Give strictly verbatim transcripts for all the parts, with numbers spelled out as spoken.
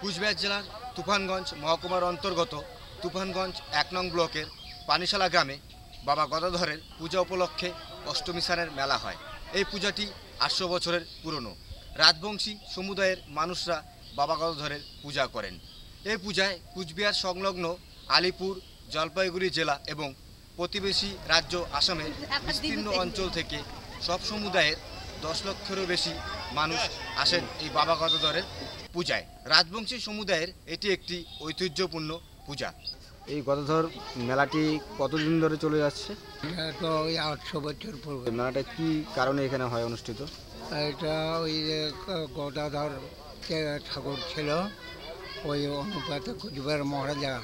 কুচবিহার জেলার তুফানগঞ্জ মহকুমার অন্তর্গত তুফানগঞ্জ এক নং ব্লকের পানিশালা গ্রামে বাবা গদাধরের পূজা উপলক্ষে অষ্টমী স্নানের মেলা হয়। এই পূজাটি আটশো বছরের পুরনো। রাজবংশী সমুদায়ের মানুষরা বাবা গদাধরের পূজা করেন। এই পূজায় কুচবিহার সংলগ্ন আলিপুর, জলপাইগুড়ি জেলা এবং প্রতিবেশী রাজ্য আসামের বিস্তীর্ণ অঞ্চল থেকে সব সমুদায়ের দশ লক্ষেরও বেশি মানুষ আসেন এই বাবা গদাধরের পূজায়। রাজবংশী সমুদায়ের এটি একটি ঐতিহ্যপূর্ণ পূজা। এই গদাধর মেলাটি কতদিন ধরে চলে যাচ্ছে? তো ওই আটশো বছর পূর্বে। মেলাটা কি কারণে এখানে হয় অনুষ্ঠিত? এটা ওই যে গদাধর ঠাকুর ছিল, ওই অনুপাতে কুচবিহার মহারাজা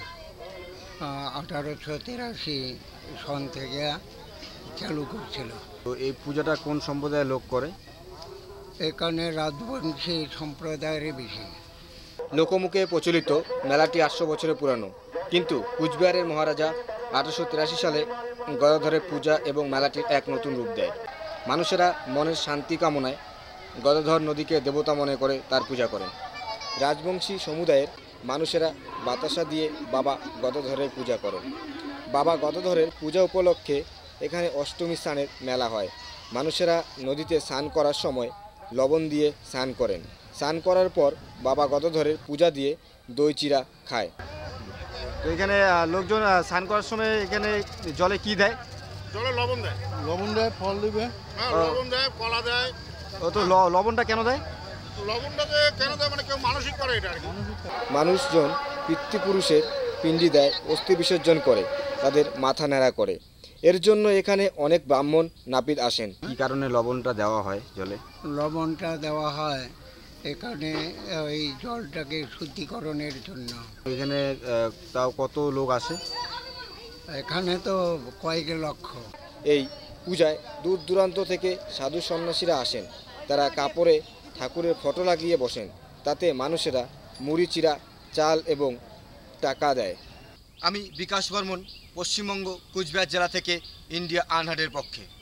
আঠারোশো তিরাশি সন থেকে চালু করছিল। তো এই পূজাটা কোন সম্প্রদায়ের লোক করে? এখানে রাজবংশী সম্প্রদায়ের বেশি। লোকমুখে প্রচলিত মেলাটি আটশো বছরের পুরানো, কিন্তু কুচবিহারের মহারাজা আঠারোশো তিরাশি সালে গদাধরের পূজা এবং মেলাটির এক নতুন রূপ দেয়। মানুষেরা মনের শান্তি কামনায় গদাধর নদীকে দেবতা মনে করে তার পূজা করেন। রাজবংশী সমুদায়ের মানুষেরা বাতাসা দিয়ে বাবা গদাধরের পূজা করেন। বাবা গদাধরের পূজা উপলক্ষে এখানে অষ্টমী স্নানের মেলা হয়। মানুষেরা নদীতে স্নান করার সময় লবণ দিয়ে স্নান করেন। স্নান করার পর বাবা গদাধরের পূজা দিয়ে দই চিরা খায়। তো এখানে লোকজন স্নান করার সময় এখানে জলে কি দেয়? জলে লবণ দেয়। লবণ দেয়, ফল দিবে। হ্যাঁ, লবণ দেয়, কলা দেয়। ও তো লবণটা কেন দেয়? লবণটাকে কেন দেয় মানে কেউ মানসিক করে এটা আর কি। মানুষজন পিতৃপুরুষের পিণ্ডি দেয়, অস্থি বিসর্জন করে, তাদের মাথা ন্যাড়া করে। এর জন্য এখানে অনেক ব্রাহ্মণ নাপিত আসেন। কি কারণে লবণটা দেওয়া হয় জলে? লবণটা দেওয়া হয় এখানে ওই জলটাকে শুদ্ধিকরণের জন্য। এখানে তাও কত লোক আসে? এখানে তো কয়েক লক্ষ। এই পূজায় দূর দূরান্ত থেকে সাধু সন্ন্যাসীরা আসেন। তারা কাপড়ে ঠাকুরের ফটো লাগিয়ে বসেন। তাতে মানুষেরা মুড়ি, চিরা, চাল এবং টাকা দেয়। আমি বিকাশ বর্মন, পশ্চিমবঙ্গ কুচবিহার জেলা থেকে ইন্ডিয়া আনহার্টের পক্ষে।